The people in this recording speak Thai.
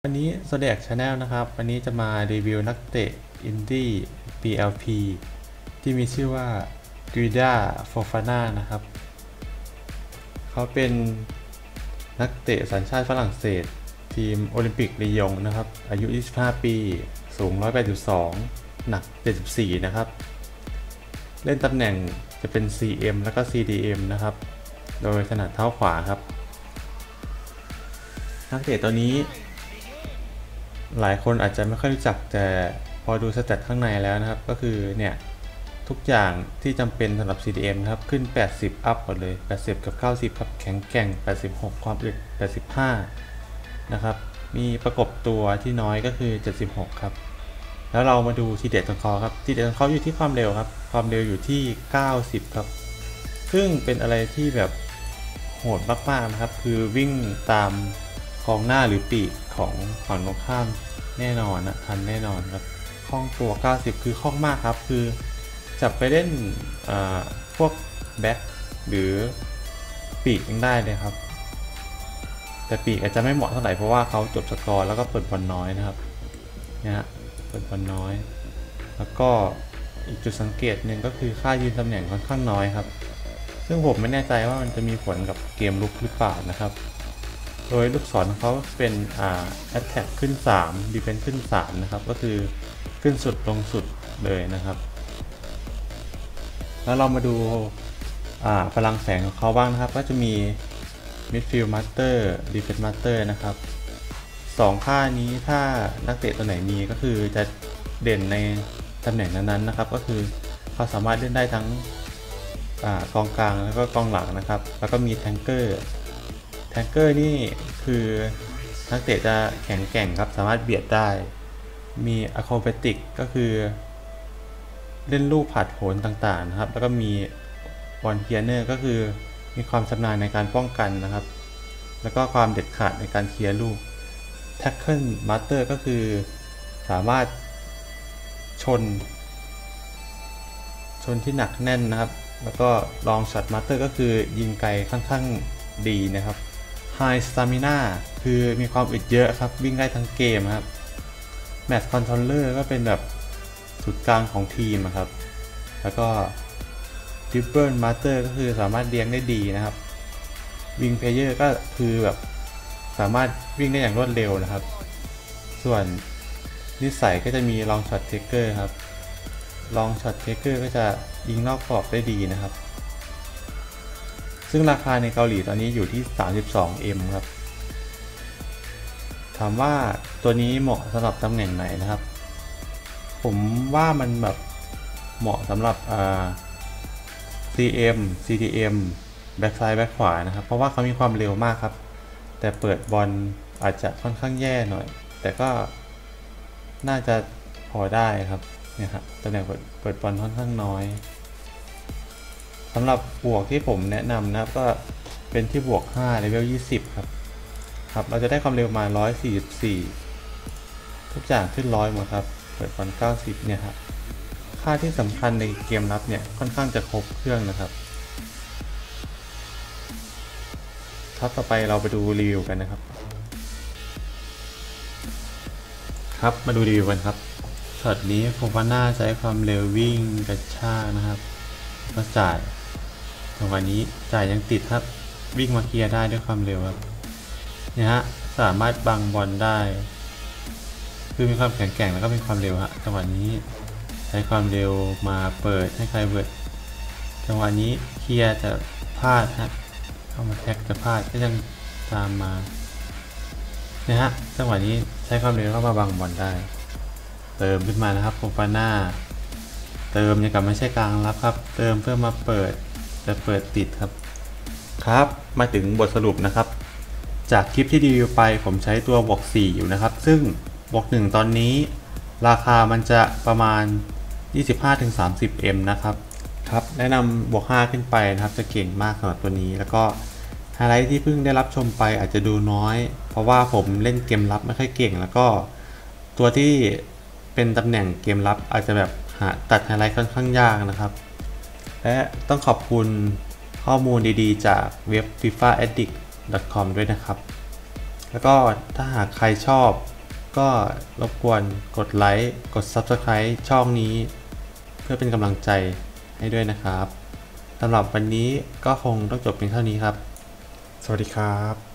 วันนี้ Zodiac Channel นะครับวันนี้จะมารีวิวนักเตะอินดี้ PLP ที่มีชื่อว่า Guida Fofana นะครับเขาเป็นนักเตะสัญชาติฝรั่งเศสทีมโอลิมปิกลียงนะครับอายุ 25 ปี สูง 182 หนัก 74 นะครับเล่นตำแหน่งจะเป็น CM แล้วก็ CDM นะครับโดยถนัดเท้าขวาครับนักเตะตัวนี้หลายคนอาจจะไม่ค่อยรู้จักแต่พอดูสแตทข้างในแล้วนะครับก็คือเนี่ยทุกอย่างที่จำเป็นสำหรับ CDM นะครับขึ้น 80 อัพหมดเลย 80 กับ 90 ครับแข็งแกร่ง 86 ความอึด 85 นะครับมีประกบตัวที่น้อยก็คือ 76 ครับแล้วเรามาดูทีเด็ดของเขาครับทีเด็ดของเขาอยู่ที่ความเร็วครับความเร็วอยู่ที่ 90 ครับซึ่งเป็นอะไรที่แบบโหดมากๆนะครับคือวิ่งตามกองหน้าหรือปีกของฝั่งตรงข้ามแน่นอนนะทันแน่นอนครับคล่องตัว 90 คือคล่องมากครับคือจับไปเล่นพวกแบ็คหรือปีกยังได้เลยครับแต่ปีกอาจจะไม่เหมาะเท่าไหร่เพราะว่าเขาจบสกอร์แล้วก็เปิดบอลน้อยนะครับเนี่ยเปิดบอลน้อยแล้วก็อีกจุดสังเกตหนึ่งก็คือค่ายืนตำแหน่งค่อนข้างน้อยครับซึ่งผมไม่แน่ใจว่ามันจะมีผลกับเกมลุกหรือเปล่านะครับโดยลูกศรของเขาเป็นattack ขึ้น3 defense ขึ้น3นะครับก็คือขึ้นสุดลงสุดเลยนะครับแล้วเรามาดูพลังแสงของเขาบ้างนะครับก็จะมี midfield master defense master นะครับ2ค่านี้ถ้านักเตะตัวไหนมีก็คือจะเด่นในตำแหน่งนั้นๆนะครับก็คือเขาสามารถเล่นได้ทั้งกองกลางแล้วก็กองหลังนะครับแล้วก็มีแทงเกอร์นี่คือนักเตะจะแข็งแกร่งครับสามารถเบียดได้มีอะโครแบติกก็คือเล่นลูกผาดโผนต่างๆนะครับแล้วก็มีบอลเคียร์เนอร์ก็คือมีความชำนาญในการป้องกันนะครับแล้วก็ความเด็ดขาดในการเคลียร์ลูกแท็กเกิลมาสเตอร์ก็คือสามารถชนที่หนักแน่นนะครับแล้วก็ลองช็อตมาสเตอร์ก็คือยิงไกลค่อนข้างดีนะครับHigh Stamina คือมีความอึดเยอะครับวิ่งได้ทั้งเกมครับ Match Controller ก็เป็นแบบศูนย์กลางของทีมครับแล้วก็ Dribble Master ก็คือสามารถเลี้ยงได้ดีนะครับ Wing Player ก็คือแบบสามารถวิ่งได้อย่างรวดเร็วนะครับส่วนนิสัยก็จะมี Long Shot Taker ครับ Long Shot Taker ก็จะยิงนอกกรอบได้ดีนะครับซึ่งราคาในเกาหลีตอนนี้อยู่ที่ 32M ครับถามว่าตัวนี้เหมาะสำหรับตำแหน่งไหนนะครับผมว่ามันแบบเหมาะสำหรับ CM CDM แบ็กซ้ายแบ็กขวานะครับเพราะว่าเขามีความเร็วมากครับแต่เปิดบอลอาจจะค่อนข้างแย่หน่อยแต่ก็น่าจะพอได้ครับเนี่ยครับตำแหน่งเปิดบอลค่อนข้างน้อยสำหรับบวกที่ผมแนะนำนะครับก็เป็นที่บวก5เลเวล20ครับเราจะได้ความเร็วมา144ทุกอย่างขึ้น100หมดครับเปิดบอล90เนี่ยครับค่าที่สำคัญในเกมรับเนี่ยค่อนข้างจะครบเครื่องนะครับต่อไปเราไปดูรีวิวกันนะครับมาดูรีวิวกันครับช็อตนี้โฟฟาน่าใช้ความเร็ววิ่งกระชากนะครับก็จ่ายจังหวะนี้จ่ายยังติดครับวิ่งมาเคลียร์ได้ด้วยความเร็วครับเนี่ยฮะสามารถบังบอลได้คือมีความแข็งแกร่งแล้วก็มีความเร็วฮะจังหวะนี้ใช้ความเร็วมาเปิดให้ใครเบิร์ดจังหวะนี้เคลียร์จะพลาดฮะเข้ามาแท็กจะพลาดก็ยังตามมาเนี่ยฮะจังหวะนี้ใช้ความเร็วเข้ามาบังบอลได้เติมขึ้นมานะครับโฟฟาน่าเติมยังกับไม่ใช่กลางรับครับเติมเพื่อมาเปิดแต่เปิดติดครับมาถึงบทสรุปนะครับจากคลิปที่รีวิวไปผมใช้ตัวบวก4อยู่นะครับซึ่งบวก1ตอนนี้ราคามันจะประมาณ 25-30M นะครับแนะนำบวก5ขึ้นไปนะครับจะเก่งมากสำหรับตัวนี้แล้วก็ไฮไลท์ที่เพิ่งได้รับชมไปอาจจะดูน้อยเพราะว่าผมเล่นเกมรับไม่ค่อยเก่งแล้วก็ตัวที่เป็นตำแหน่งเกมรับอาจจะแบบตัดไฮไลท์ค่อนข้างยากนะครับและต้องขอบคุณข้อมูลดีๆจากเว็บ fifaaddict.com ด้วยนะครับแล้วก็ถ้าหากใครชอบก็รบกวนกดไลค์กด Subscribe ช่องนี้เพื่อเป็นกำลังใจให้ด้วยนะครับสำหรับวันนี้ก็คงต้องจบเพียงเท่านี้ครับสวัสดีครับ